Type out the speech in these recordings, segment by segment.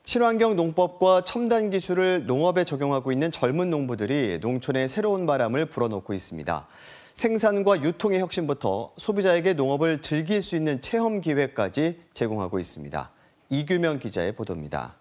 친환경 농법과 첨단 기술을 농업에 적용하고 있는 젊은 농부들이 농촌에 새로운 바람을 불어넣고 있습니다. 생산과 유통의 혁신부터 소비자에게 농업을 즐길 수 있는 체험 기회까지 제공하고 있습니다. 이규명 기자의 보도입니다.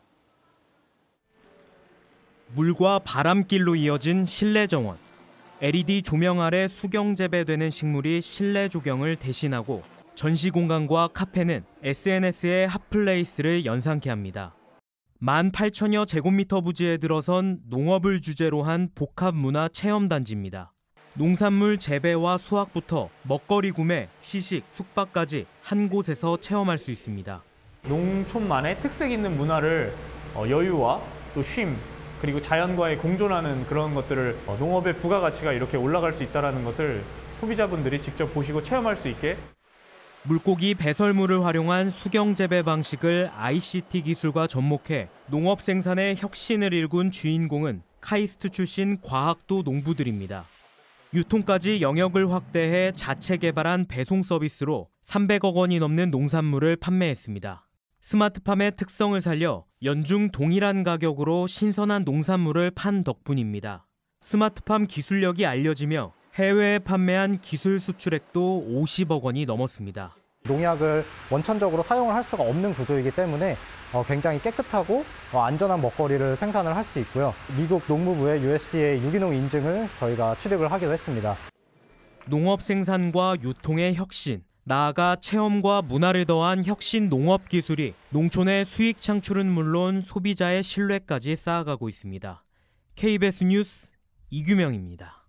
물과 바람길로 이어진 실내 정원. LED 조명 아래 수경 재배되는 식물이 실내 조경을 대신하고 전시 공간과 카페는 SNS의 핫플레이스를 연상케 합니다. 18,000여 제곱미터 부지에 들어선 농업을 주제로 한 복합 문화 체험단지입니다. 농산물 재배와 수확부터 먹거리 구매, 시식, 숙박까지 한 곳에서 체험할 수 있습니다. 농촌만의 특색 있는 문화를 여유와 또 쉼, 그리고 자연과의 공존하는 그런 것들을 농업의 부가가치가 이렇게 올라갈 수 있다는 것을 소비자분들이 직접 보시고 체험할 수 있게. 물고기 배설물을 활용한 수경 재배 방식을 ICT 기술과 접목해 농업 생산의 혁신을 일군 주인공은 카이스트 출신 과학도 농부들입니다. 유통까지 영역을 확대해 자체 개발한 배송 서비스로 300억 원이 넘는 농산물을 판매했습니다. 스마트팜의 특성을 살려 연중 동일한 가격으로 신선한 농산물을 판 덕분입니다. 스마트팜 기술력이 알려지며 해외에 판매한 기술 수출액도 50억 원이 넘었습니다. 농약을 원천적으로 사용을 할 수가 없는 구조이기 때문에 굉장히 깨끗하고 안전한 먹거리를 생산을 할 수 있고요. 미국 농무부의 USDA 유기농 인증을 저희가 취득을 하기로 했습니다. 농업 생산과 유통의 혁신, 나아가 체험과 문화를 더한 혁신 농업 기술이 농촌의 수익 창출은 물론 소비자의 신뢰까지 쌓아가고 있습니다. KBS 뉴스 이규명입니다.